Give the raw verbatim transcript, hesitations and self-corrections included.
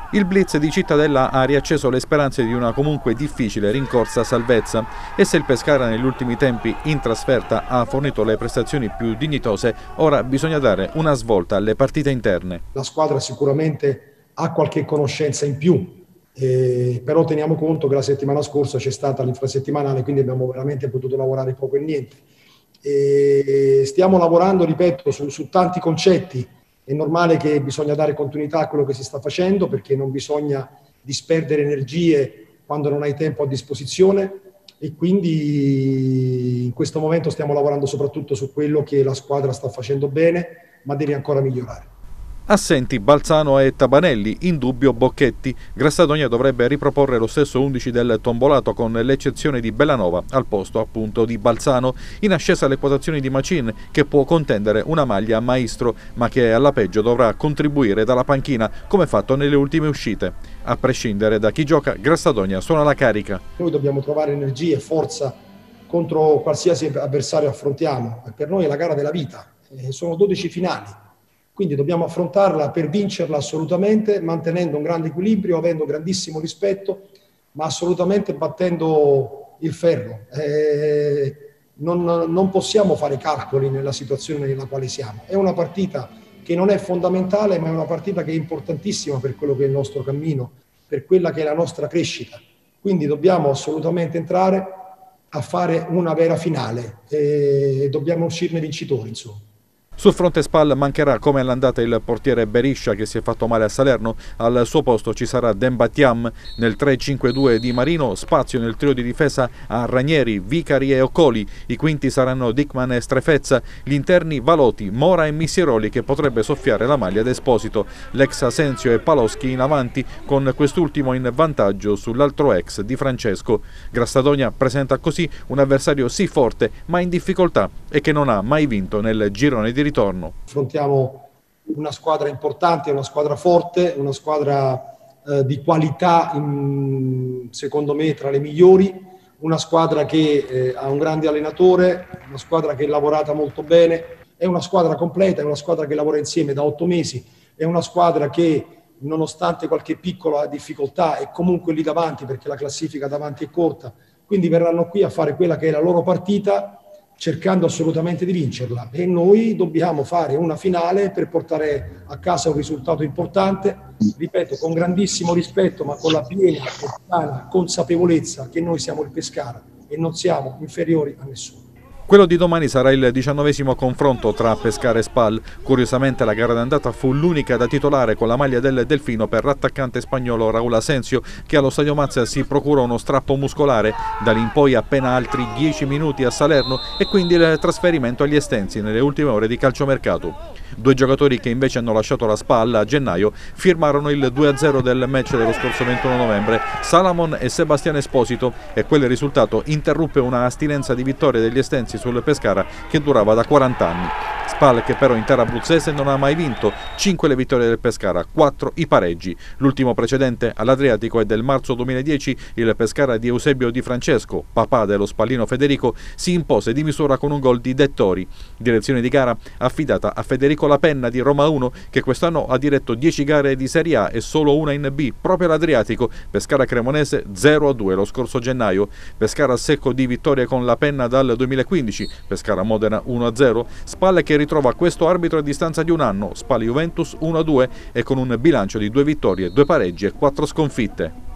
Il blitz di Cittadella ha riacceso le speranze di una comunque difficile rincorsa salvezza e se il Pescara negli ultimi tempi in trasferta ha fornito le prestazioni più dignitose, ora bisogna dare una svolta alle partite interne. La squadra sicuramente ha qualche conoscenza in più, eh, però teniamo conto che la settimana scorsa c'è stata l'infrasettimanale, quindi abbiamo veramente potuto lavorare poco e niente. E stiamo lavorando, ripeto, su, su tanti concetti. È normale che bisogna dare continuità a quello che si sta facendo perché non bisogna disperdere energie quando non hai tempo a disposizione e quindi in questo momento stiamo lavorando soprattutto su quello che la squadra sta facendo bene ma deve ancora migliorare. Assenti Balzano e Tabanelli, in dubbio Bocchetti. Grassadonia dovrebbe riproporre lo stesso undici del tombolato con l'eccezione di Bellanova al posto appunto di Balzano, in ascesa le quotazioni di Macin che può contendere una maglia a maestro ma che alla peggio dovrà contribuire dalla panchina come fatto nelle ultime uscite. A prescindere da chi gioca, Grassadonia suona la carica. Noi dobbiamo trovare energie e forza contro qualsiasi avversario affrontiamo, per noi è la gara della vita, sono dodici finali. Quindi dobbiamo affrontarla per vincerla assolutamente, mantenendo un grande equilibrio, avendo grandissimo rispetto, ma assolutamente battendo il ferro. Eh, non, non possiamo fare calcoli nella situazione nella quale siamo. È una partita che non è fondamentale, ma è una partita che è importantissima per quello che è il nostro cammino, per quella che è la nostra crescita. Quindi dobbiamo assolutamente entrare a fare una vera finale e dobbiamo uscirne vincitori, insomma. Sul fronte Spal mancherà come all'andata il portiere Beriscia che si è fatto male a Salerno, al suo posto ci sarà Dembatiam. Nel tre cinque due di Marino, spazio nel trio di difesa a Ranieri, Vicari e Occoli, i quinti saranno Dickman e Strefezza, gli interni Valoti, Mora e Missiroli che potrebbe soffiare la maglia d'Esposito, l'ex Asensio e Paloschi in avanti con quest'ultimo in vantaggio sull'altro ex di Francesco. Grassadonia presenta così un avversario sì forte ma in difficoltà e che non ha mai vinto nel girone di ritorno. Affrontiamo una squadra importante, una squadra forte, una squadra eh, di qualità in, secondo me tra le migliori, una squadra che eh, ha un grande allenatore, una squadra che è lavorata molto bene, è una squadra completa, è una squadra che lavora insieme da otto mesi, è una squadra che nonostante qualche piccola difficoltà è comunque lì davanti perché la classifica davanti è corta, quindi verranno qui a fare quella che è la loro partita cercando assolutamente di vincerla e noi dobbiamo fare una finale per portare a casa un risultato importante, ripeto, con grandissimo rispetto ma con la piena e consapevolezza che noi siamo il Pescara e non siamo inferiori a nessuno. Quello di domani sarà il diciannovesimo confronto tra Pescara e Spal. Curiosamente la gara d'andata fu l'unica da titolare con la maglia del Delfino per l'attaccante spagnolo Raul Asensio che allo Stadio Mazza si procura uno strappo muscolare, da lì in poi appena altri dieci minuti a Salerno e quindi il trasferimento agli Estensi nelle ultime ore di calciomercato. Due giocatori che invece hanno lasciato la Spal a gennaio firmarono il due a zero del match dello scorso ventuno novembre, Salamon e Sebastiano Esposito, e quel risultato interruppe una astinenza di vittorie degli Estensi sul Pescara che durava da quaranta anni. Spal che però in terra abruzzese non ha mai vinto, cinque le vittorie del Pescara, quattro i pareggi. L'ultimo precedente all'Adriatico è del marzo duemiladieci, il Pescara di Eusebio Di Francesco, papà dello spallino Federico, si impose di misura con un gol di Dettori. Direzione di gara affidata a Federico Lapenna di Roma uno che quest'anno ha diretto dieci gare di Serie A e solo una in B, proprio all'Adriatico. Pescara Cremonese zero a due lo scorso gennaio, Pescara a secco di vittorie con Lapenna dal duemilaquindici, Pescara Modena uno a zero, Spal che ritrova questo arbitro a distanza di un anno, Spal Juventus uno a due e con un bilancio di due vittorie, due pareggi e quattro sconfitte.